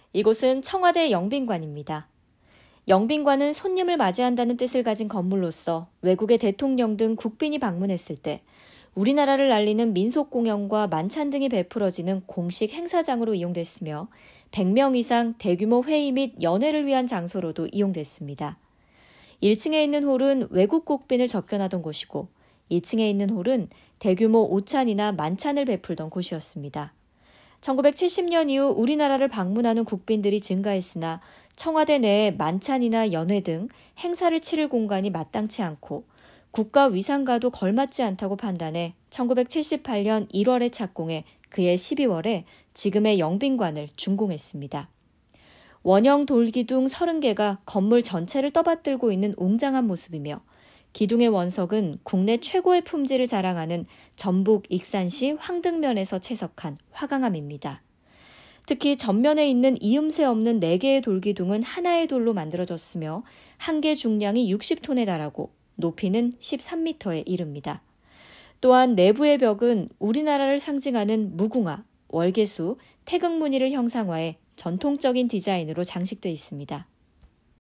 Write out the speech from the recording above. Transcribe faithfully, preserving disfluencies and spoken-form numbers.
이곳은 청와대 영빈관입니다. 영빈관은 손님을 맞이한다는 뜻을 가진 건물로서 외국의 대통령 등 국빈이 방문했을 때 우리나라를 알리는 민속공연과 만찬 등이 베풀어지는 공식 행사장으로 이용됐으며 백 명 이상 대규모 회의 및 연회를 위한 장소로도 이용됐습니다. 일 층에 있는 홀은 외국 국빈을 접견하던 곳이고 이 층에 있는 홀은 대규모 오찬이나 만찬을 베풀던 곳이었습니다. 천구백칠십 년 이후 우리나라를 방문하는 국빈들이 증가했으나 청와대 내에 만찬이나 연회 등 행사를 치를 공간이 마땅치 않고 국가 위상과도 걸맞지 않다고 판단해 천구백칠십팔 년 일월에 착공해 그해 십이월에 지금의 영빈관을 준공했습니다. 원형 돌기둥 서른 개가 건물 전체를 떠받들고 있는 웅장한 모습이며 기둥의 원석은 국내 최고의 품질을 자랑하는 전북 익산시 황등면에서 채석한 화강암입니다. 특히 전면에 있는 이음새 없는 네 개의 돌기둥은 하나의 돌로 만들어졌으며 한 개 중량이 육십 톤에 달하고 높이는 십삼 미터에 이릅니다. 또한 내부의 벽은 우리나라를 상징하는 무궁화, 월계수, 태극무늬를 형상화해 전통적인 디자인으로 장식돼 있습니다.